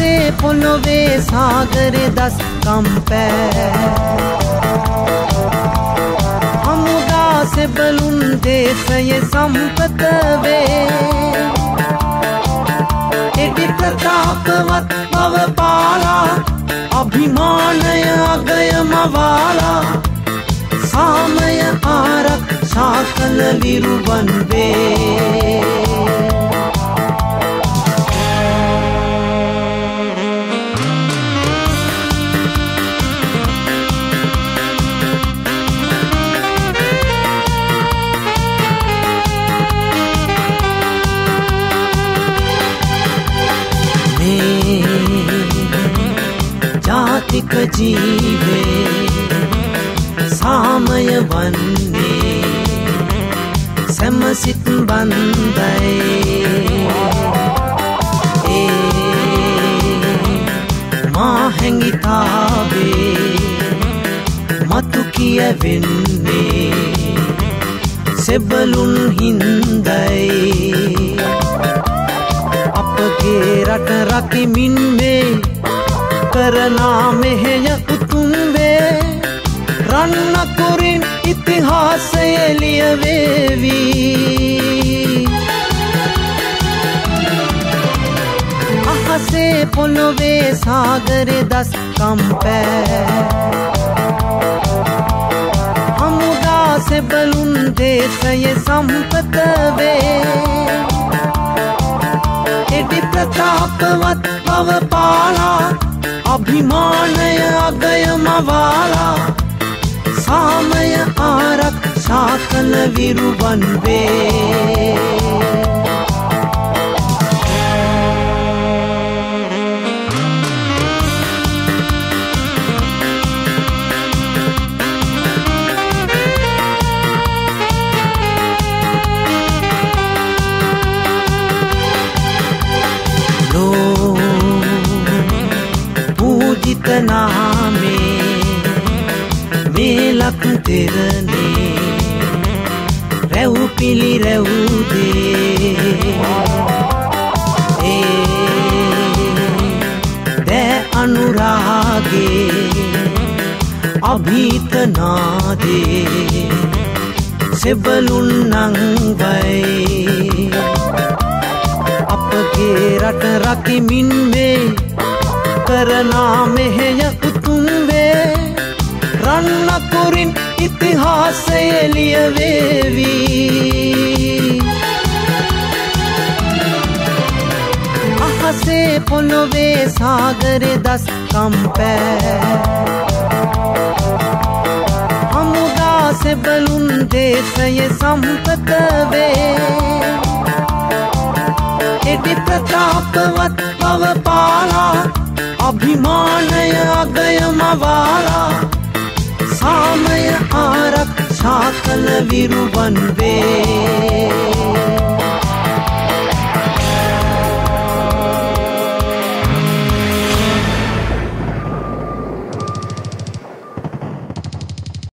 අහසේ පොළොවේ සාගරේ දස් කම්පෑ හමුදා සෙබළුන් දේශයේ සම්පත වේ එඩි ප්‍රතාපවත් බව පාලා අභිමානය අගයම වාලා සාමය ආරක්ෂා කළ විරුවන් වේ ජාතික ජීවේ සාමය වන්නේ සැමසිත බන්දයි මා හැඟිතාවේ මතු කියවෙන්නේ සෙබළුන් හින්දයි අපගේ රට රකිමින් මේ කරනා මෙහෙය උතුම් වේ රන්නකුරින් ඉතිහාසය ලියවේවි අහසේ පොළොවේ සාගරේ දස් කම්පෑ හමුදා සෙබළුන් දේශයේ සම්පත වේ එඩි ප්‍රතාපවත් බව පාලා අභිමානය අගයම වාලා සාමය ආරක්ෂා කළ විරුවන් වේ पूजित नामे मेलक तेरने रेहू पीली रेहू दे दे अनुरागे अभीत ना दे सेबलुन नंगवई අපගේ රට රකිමින් මේ කරනා මෙහෙය උතුම් වේ රන්නකුරින් ඉතිහාසය ලියවේවි අහසේ පොළොවේ සාගරේ දස් කම්පෑ හමුදා සෙබළුන් දේශයේ සම්පත වේ එඩි ප්‍රතාපවත් බව පාලා අභිමානය අගයම වාලා සාමය ආරක්ෂා කළ විරුවන් වේ